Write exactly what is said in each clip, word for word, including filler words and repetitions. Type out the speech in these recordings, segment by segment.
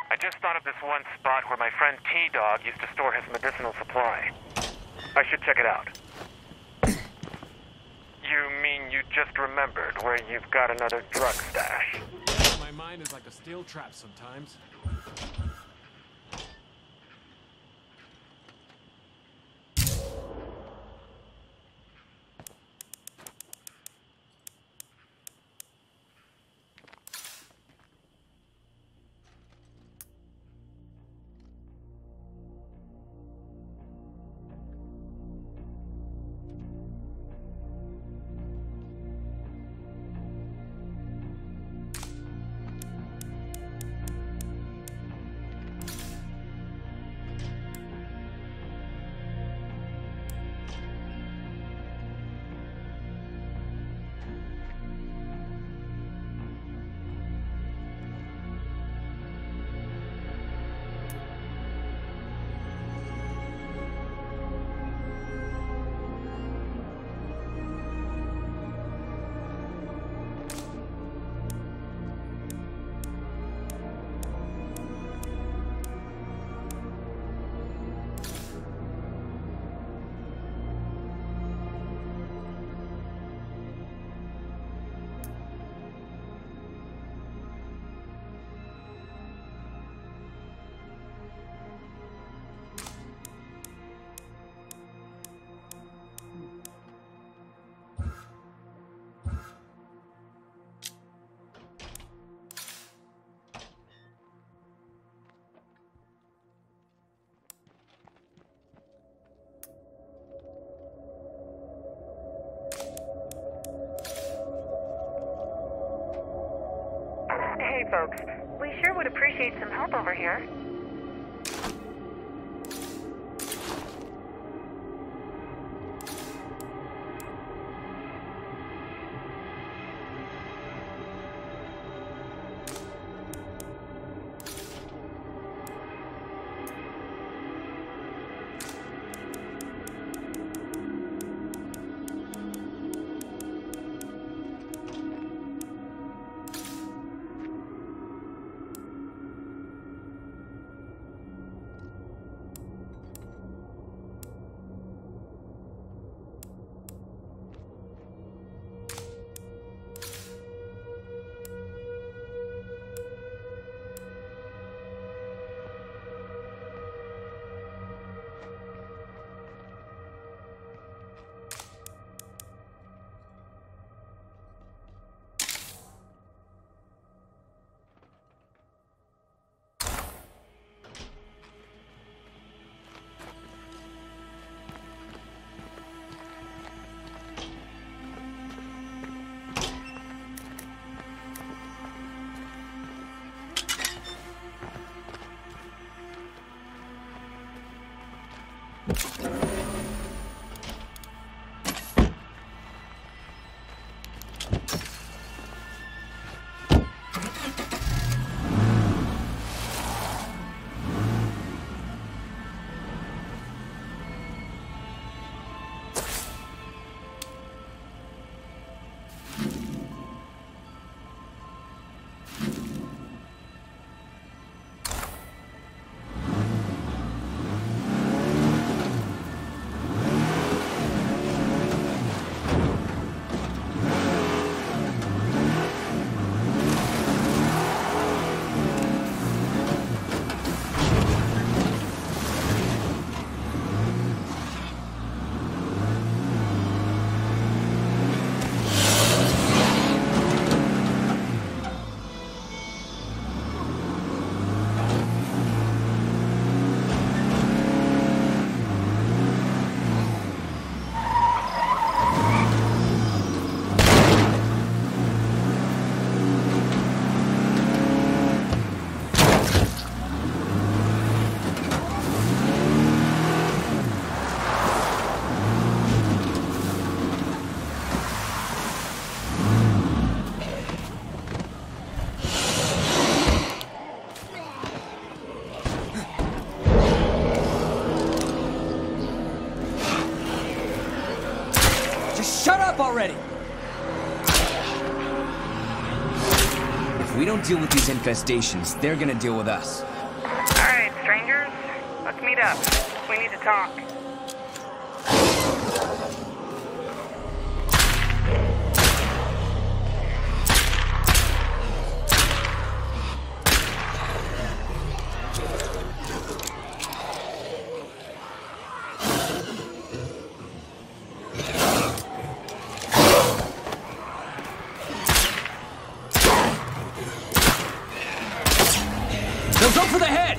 I just thought of this one spot where my friend T-Dog used to store his medicinal supply. I should check it out. You mean you just remembered where you've got another drug stash? My mind is like a steel trap sometimes. Hey folks, we sure would appreciate some help over here. Shut up already! If we don't deal with these infestations, they're gonna deal with us. meet up. We need to talk. Now go for the head!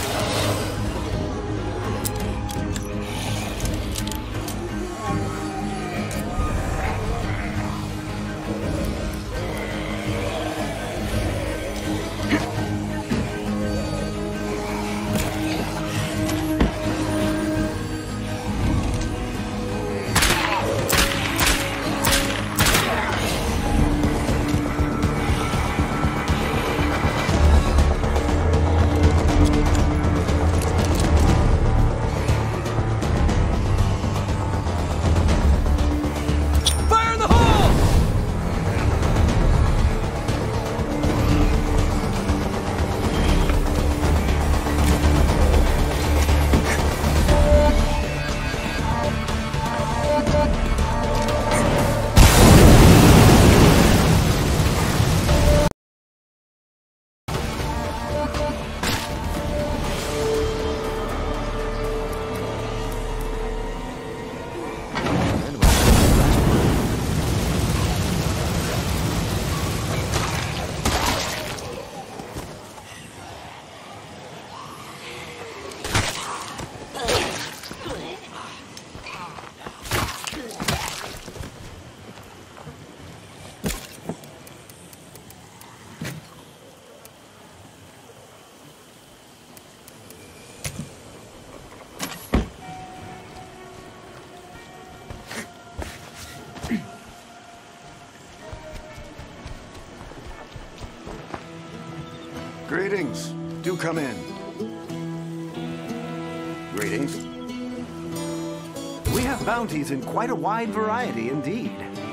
Greetings. Do come in. Greetings. We have bounties in quite a wide variety indeed.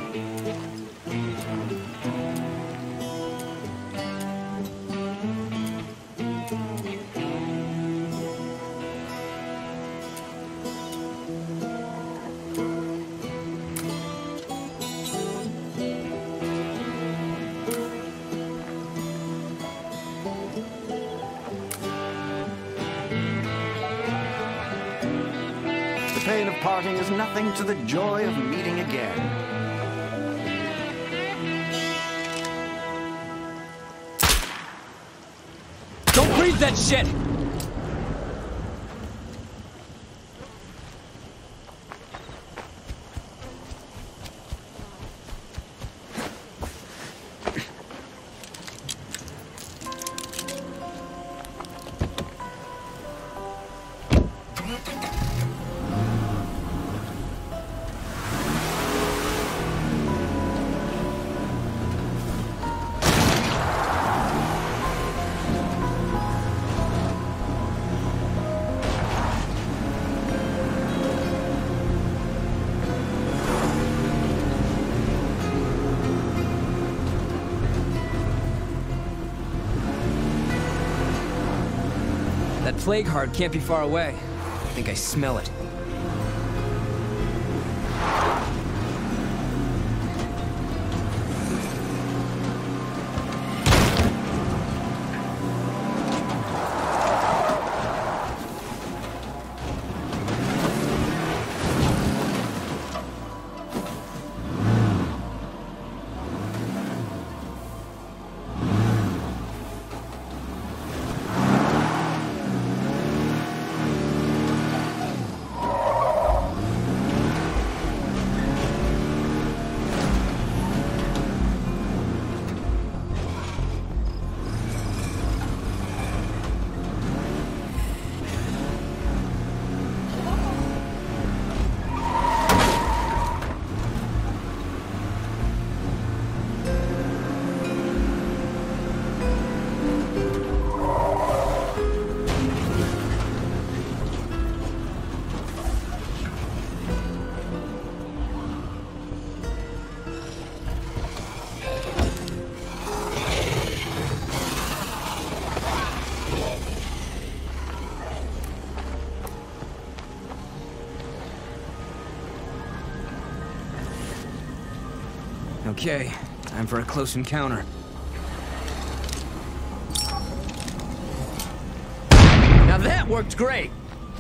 The pain of parting is nothing to the joy of meeting again. Don't breathe that shit! That plague heart can't be far away. I think I smell it. Okay, time for a close encounter. Now that worked great!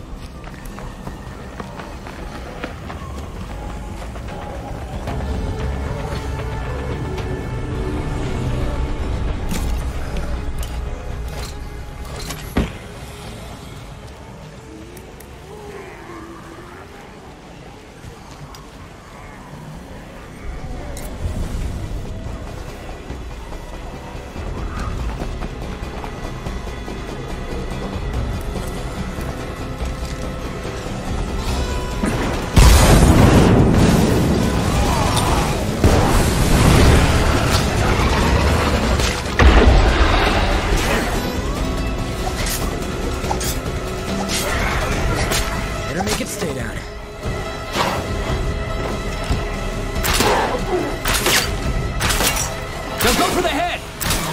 Better make it stay down. Now go for the head!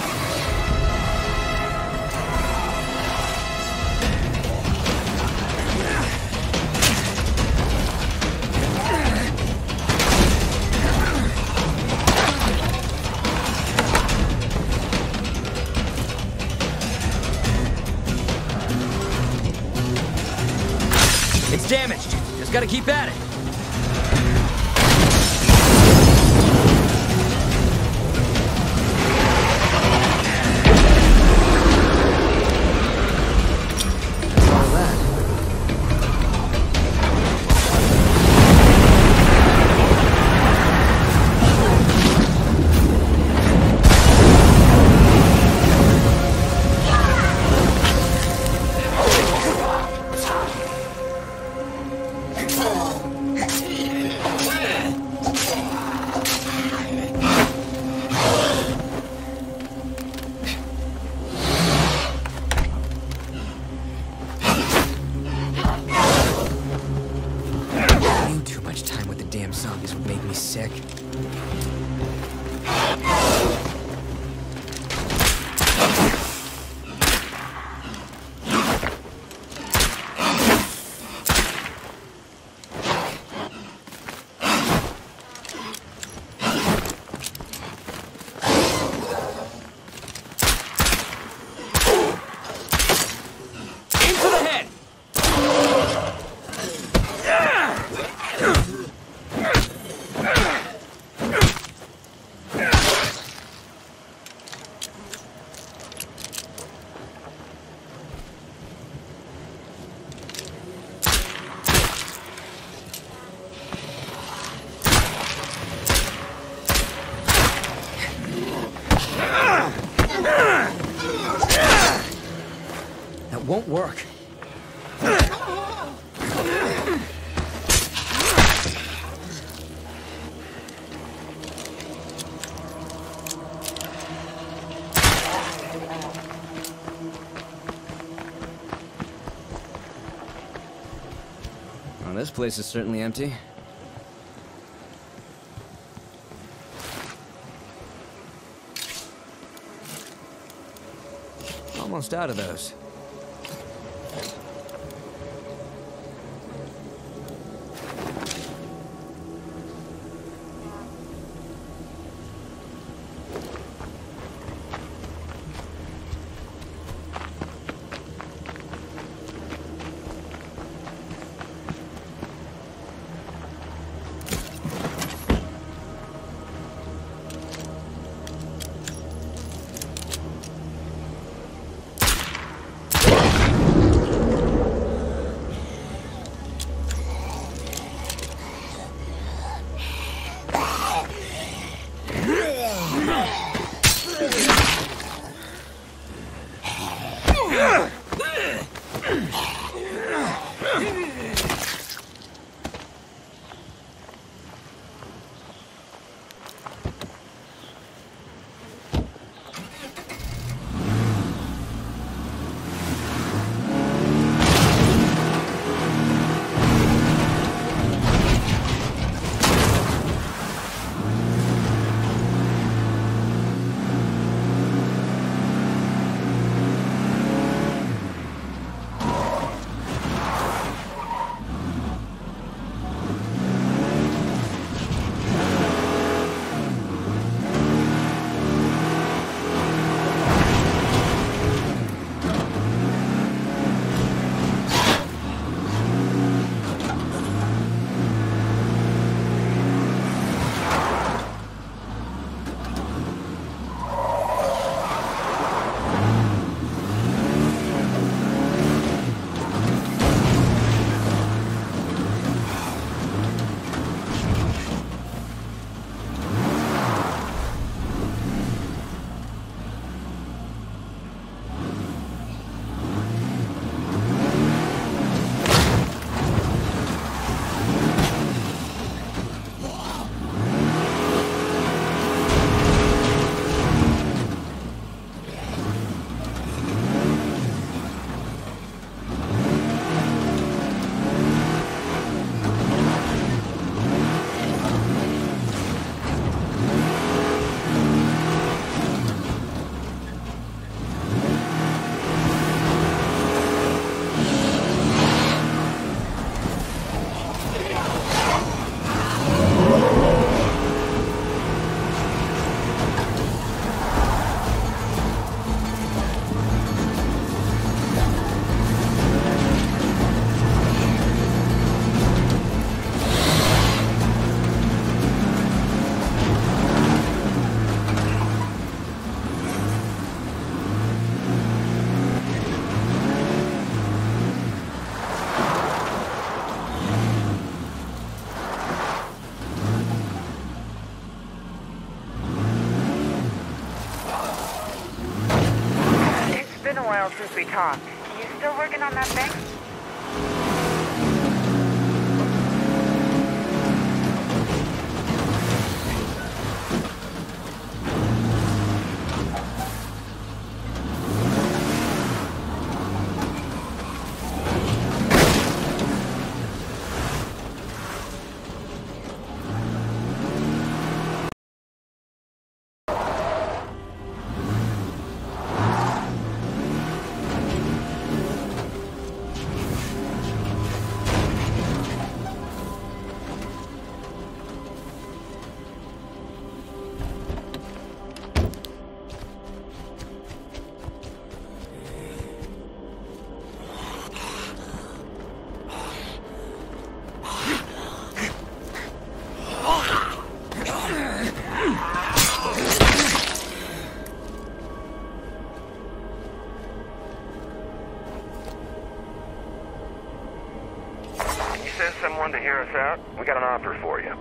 It's damaged. Just gotta keep at it. That's all that. Too much time with the damn zombies would make me sick. Aim for the head! That won't work. Well, this place is certainly empty. Almost out of those. while since we talked. You still working on that thing? Send someone to hear us out? We got an offer for you.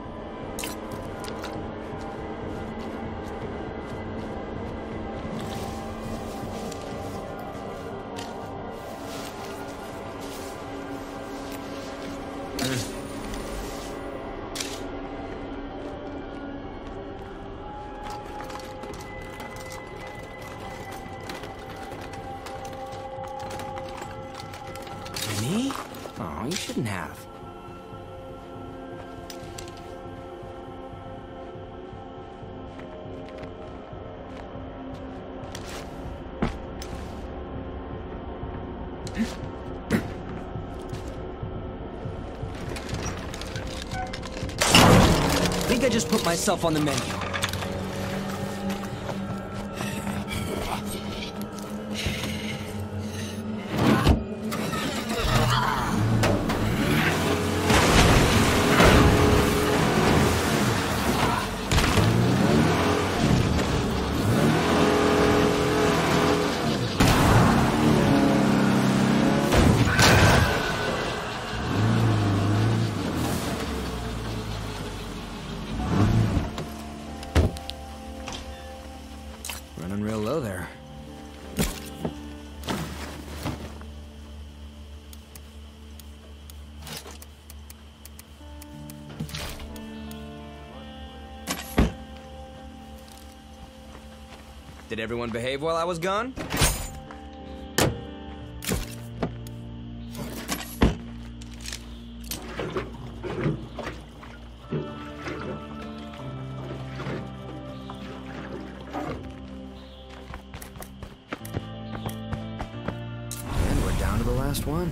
Me? Oh, you shouldn't have. I think I just put myself on the menu. Running real low there. Did everyone behave while I was gone? Down to the last one.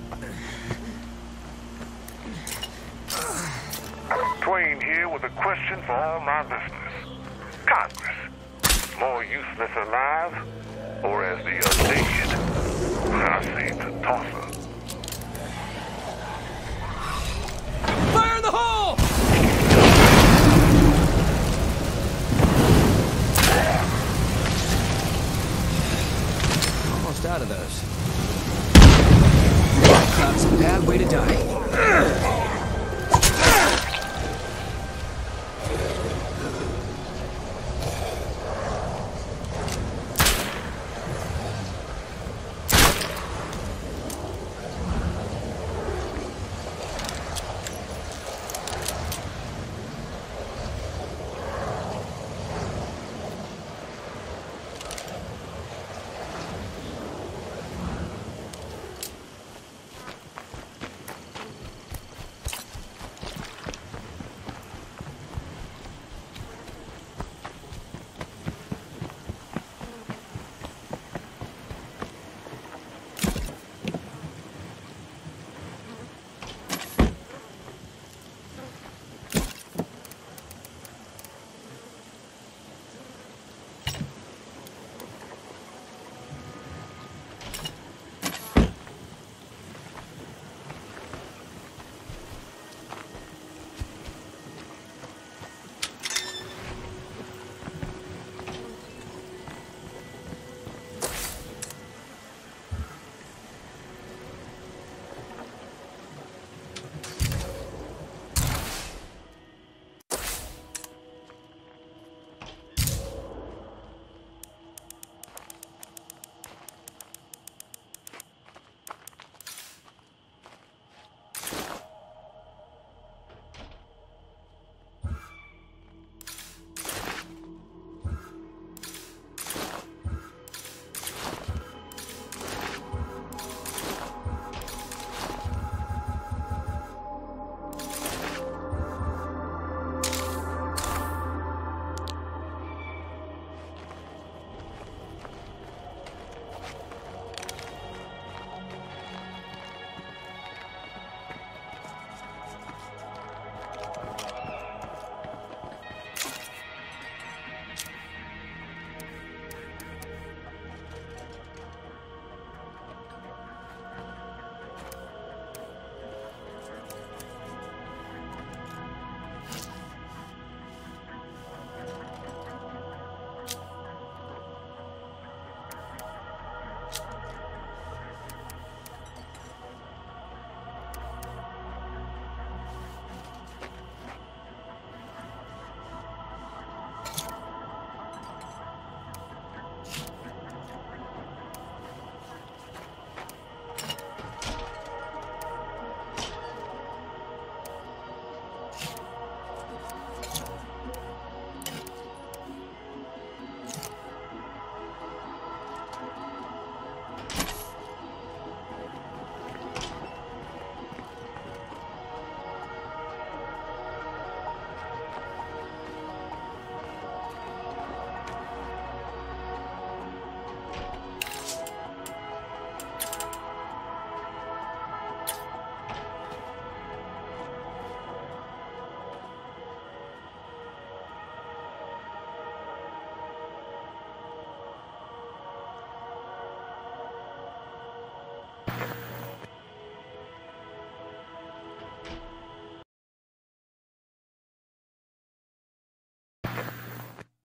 Twain here with a question for all my listeners. Congress, more useless alive, or as the undead? I say to toss 'em.